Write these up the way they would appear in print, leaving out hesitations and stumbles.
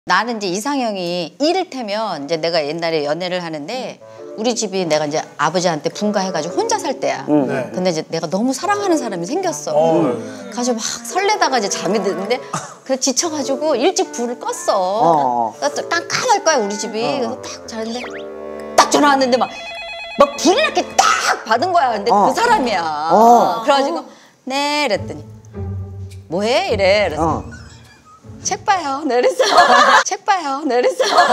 나는 이제 이상형이 이를테면 이제 내가 옛날에 연애를 하는데 우리 집이 내가 이제 아버지한테 분가해가지고 혼자 살 때야. 근데 이제 내가 너무 사랑하는 사람이 생겼어. 그래서 막 설레다가 이제 잠이 드는데 그 지쳐가지고 일찍 불을 껐어. 그래서 깜깜할 거야 우리 집이. 그래서 딱 자는데 딱 전화 왔는데 막 불이 이렇게 딱 받은 거야. 근데 그 사람이야. 그래가지고 네 이랬더니 뭐해? 이래. 그래서 책 봐요. 내렸어. 책 봐요. 내렸어. 근데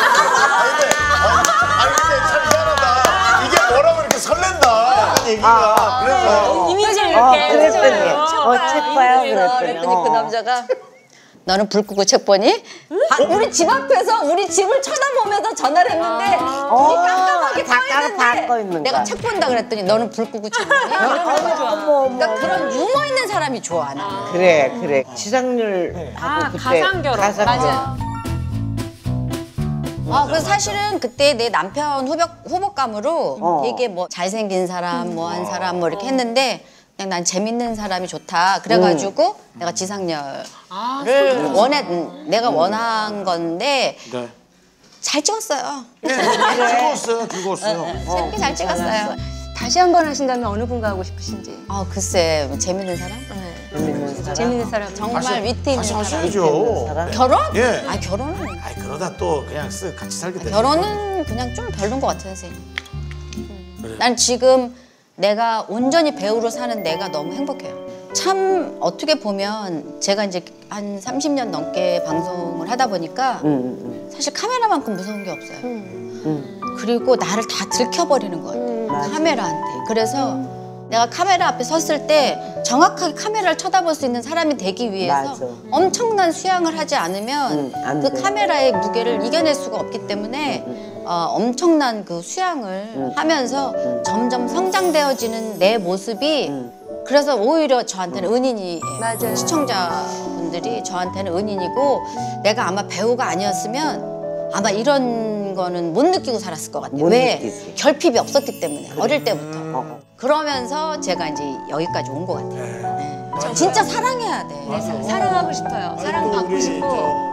참 희한하다. 이게 뭐라고 이렇게 설렌다. 얘기가. 그래서. 이미지를 이렇게. 그랬더니 책 봐요. 그랬더니 그 남자가 너는 불 끄고 책 보니? 우리 집 앞에서 우리 집을 쳐다보면서 전화를 했는데 불이 깜깜하게 켜 있는데 내가 책 본다 그랬더니 너는 불 끄고 책 보니? 그러니까 그런 유머 있는 사람이 좋아 나는. 그래. 지상률하고 그때 가상결혼. 맞아. 그래서 사실은 그때 내 남편 후보감으로 되게 뭐 잘생긴 사람, 뭐 한 사람 뭐 이렇게 했는데 그냥 난 재밌는 사람이 좋다. 그래가지고 내가 지상렬을 내가 원한 건데 잘 찍었어요. 즐거웠어요. 재밌게 잘 찍었어요. 다시 한 번 하신다면 어느 분과 하고 싶으신지. 글쎄 재밌는 사람? 재밌는 사람. 정말 위트 있는 사람. 하셔야죠. 결혼? 예. 결혼은 그러다 또 그냥 같이 살게 되죠. 결혼은 그냥 좀 별론 것 같아요, 선생님. 난 지금 내가 온전히 배우로 사는 내가 너무 행복해요. 참 어떻게 보면 제가 이제 한 30년 넘게 방송을 하다 보니까 사실 카메라만큼 무서운 게 없어요. 그리고 나를 다 들켜버리는 것 같아요. 카메라한테. 그래서 내가 카메라 앞에 섰을 때 정확하게 카메라를 쳐다볼 수 있는 사람이 되기 위해서 엄청난 수양을 하지 않으면 그 카메라의 무게를 이겨낼 수가 없기 때문에 엄청난 그 수양을 하면서 점점 성장되어지는 내 모습이 그래서 오히려 저한테는 은인이에요. 맞아요. 시청자분들이 저한테는 은인이고 내가 아마 배우가 아니었으면 아마 이런 거는 못 느끼고 살았을 것 같아요. 왜? 느끼지. 결핍이 없었기 때문에 어릴 때부터. 그러면서 제가 이제 여기까지 온 것 같아요. 진짜 사랑해야 돼. 사랑하고 싶어요. 사랑받고 싶고.